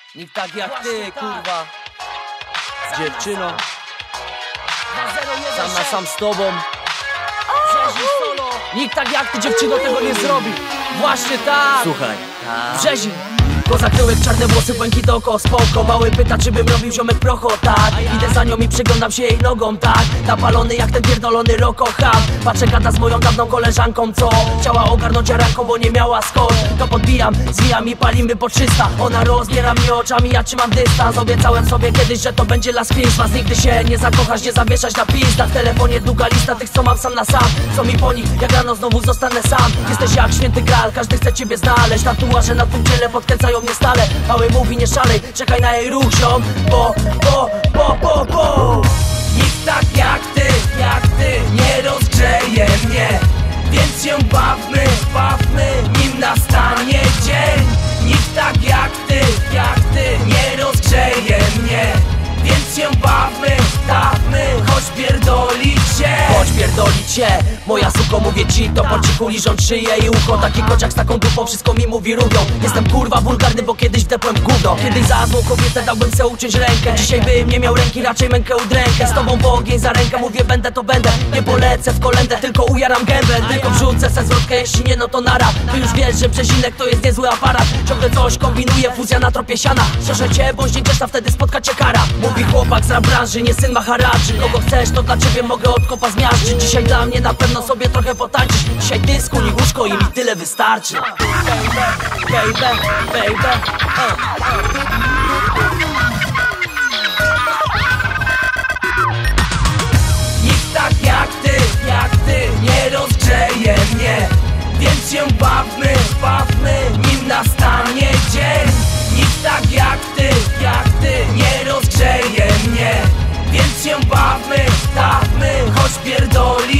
Nikt tak jak ty, kurwa. Dziewczyno, sam na sam z tobą. Nikt tak jak ty, dziewczyno, tego nie zrobi. Właśnie tak. Słuchaj, Brzezin. Kozak tyłek, czarne włosy, błękit oko, spoko. Mały pyta, czy bym robił ziomek procho, tak. Idę za nią i przyglądam się jej nogą, tak. Napalony jak ten pierdolony rokocham. Patrzę gada z moją dawną koleżanką, co chciała ogarnąć jaranką, bo nie miała skąd. To podbijam, zwijam i palimy po 300. Ona rozbiera mnie oczami, ja trzymam dystans. Obiecałem sobie kiedyś, że to będzie last Christmas. Nigdy się nie zakochasz, nie zawieszać na pista. W telefonie długa lista tych, co mam sam na sam. Co mi po nich, jak rano znowu zostanę sam. Jesteś jak święty gral, każdy chce ciebie znaleźć. Tatuaże na tym ciele podkręcają mnie stale. Mały mówi nie szalej, czekaj na jej ruch, ziom. Bo nikt tak jak ty nie rozgrzeje mnie. Więc się bawmy, nim nastanie dzień. Nikt tak jak ty nie rozgrzeje mnie. Więc się bawmy, choć pierdolić się. Choć pierdolić się, moja suko, mówię ci to. Po cichu liżąc szyję i ucho. Taki kociak z taką dupą wszystko mi mówi rubią. Jestem kurwa wulgarny, bo kiedyś wdepłem w gówno. Kiedyś za złą kobietę dałbym se uciąć rękę. Dzisiaj bym nie miał ręki, raczej mękę udrękę. Z tobą w ogień za rękę, mówię będę to będę. Nie polecę w kolędę, tylko ujaram gębę. Tylko wrzucę se zwrotkę, jeśli nie no to nara. Ty już wiesz, że Brzezinek to jest niezły aparat. Ciągle coś kombinuje, fuzja na tropie siana. Szerzę cię, bądź niegrzeczna, wtedy spotka cię kara. Mówi chłopak z rap branży, nie syn Maharaczy. Kogo chcesz, to dla ciebie mogę od kopa zmiażdżyć. Dzisiaj dla mnie na pewno sobie trochę potańczysz. Dzisiaj dysku, nie łóżko i mi tyle wystarczy. Baby. Nikt tak jak ty nie rozgrzeje mnie. Więc się bawmy, nim nastanie dzień. Nikt tak jak ty nie rozgrzeje mnie. Więc się bawmy, choć pierdoli